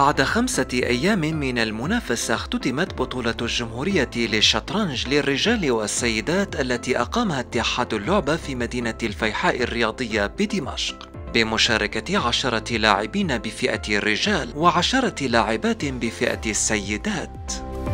بعد 5 أيام من المنافسة اختتمت بطولة الجمهورية للشطرنج للرجال والسيدات التي أقامها اتحاد اللعبة في مدينة الفيحاء الرياضية بدمشق، بمشاركة 10 لاعبين بفئة الرجال و10 لاعبات بفئة السيدات.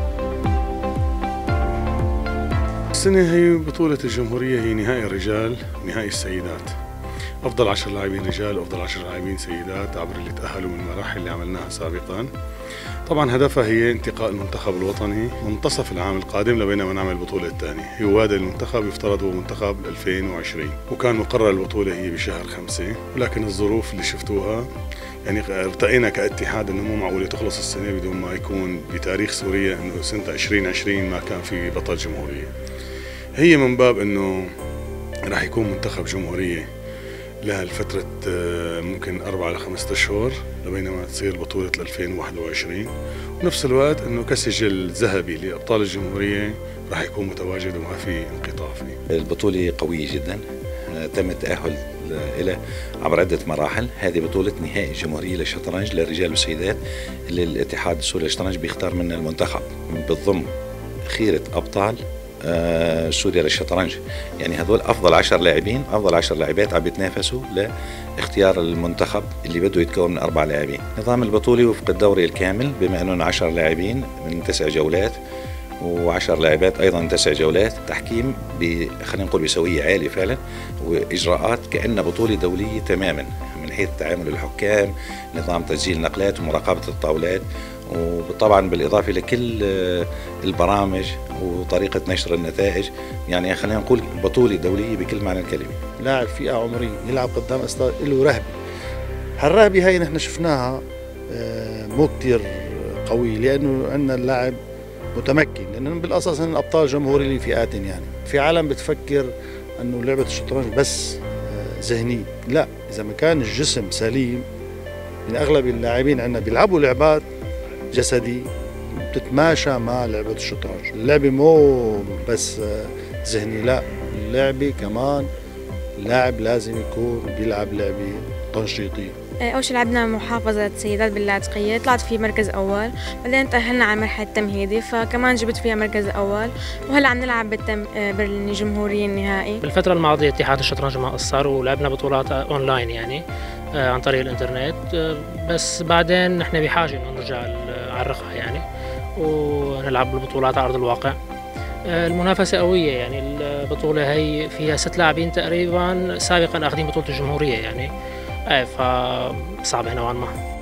السنة هي بطولة الجمهورية، هي نهائي الرجال ونهائي السيدات. أفضل 10 لاعبين رجال وأفضل 10 لاعبين سيدات عبر اللي تأهلوا من المراحل اللي عملناها سابقا. طبعا هدفها هي انتقاء المنتخب الوطني منتصف العام القادم لبينما نعمل البطولة الثانية. هو هذا المنتخب يفترض هو منتخب 2020، وكان مقرر البطولة هي بشهر 5، ولكن الظروف اللي شفتوها يعني ارتئينا كاتحاد انه مو معقولة تخلص السنة بدون ما يكون بتاريخ سوريا انه سنة 2020 ما كان في بطل جمهورية. هي من باب انه راح يكون منتخب جمهورية لها الفترة ممكن 4 ل 5 أشهر لبينما تصير بطولة 2021، ونفس الوقت انه كسجل ذهبي لأبطال الجمهورية راح يكون متواجد وما في انقطاع فيه. البطولة قوية جدا، تم التأهل إلى عبر عدة مراحل. هذه بطولة نهائي الجمهورية للشطرنج للرجال والسيدات اللي الاتحاد السوري للشطرنج بيختار منها المنتخب، بتضم خيرة أبطال سوريا للشطرنج. يعني هذول أفضل 10 لاعبين، أفضل 10 لاعبات عم بيتنافسوا لاختيار المنتخب اللي بده يتكون من 4 لاعبين. نظام البطولة وفق الدوري الكامل، بما أنه 10 لاعبين من 9 جولات و10 لاعبات أيضا 9 جولات. تحكيم خلينا نقول بسوية عالية فعلا، وإجراءات كأنها بطولة دولية تماما من حيث تعامل الحكام، نظام تسجيل نقلات ومراقبة الطاولات، وطبعا بالإضافة لكل البرامج وطريقة نشر النتائج. يعني خلينا نقول بطولة دولية بكل معنى الكلمة. لاعب فئة عمرية يلعب قدام أستاذ له رهبة. هالرهبة هاي نحن شفناها مو كتير قوية، لأنه عندنا اللاعب متمكن، لأنه بالأساس هن أبطال جمهوري لفئات. يعني في عالم بتفكر أنه لعبة الشطرنج بس ذهني، لا، إذا ما كان الجسم سليم. من أغلب اللاعبين عندنا بيلعبوا لعبات جسدي بتتماشى مع لعبة الشطرنج. اللعبة مو بس ذهني، لا، اللعبة كمان اللاعب لازم يكون بيلعب لعبة تنشيطية. أول شي لعبنا محافظة سيدات باللاذقية، طلعت فيه مركز أول، بعدين تأهلنا على مرحلة التمهيدي فكمان جبت فيها مركز أول، وهلا عم نلعب بالجمهورية النهائي. بالفترة الماضية اتحاد الشطرنج ما قصر ولعبنا بطولات أونلاين يعني عن طريق الإنترنت، بس بعدين نحن بحاجة إنه نرجع على الرقعة يعني ونلعب بالبطولات على أرض الواقع. المنافسة قوية، يعني البطولة هي فيها 6 لاعبين تقريبا سابقا أخذين بطولة الجمهورية يعني، فصعبة نوعا ما.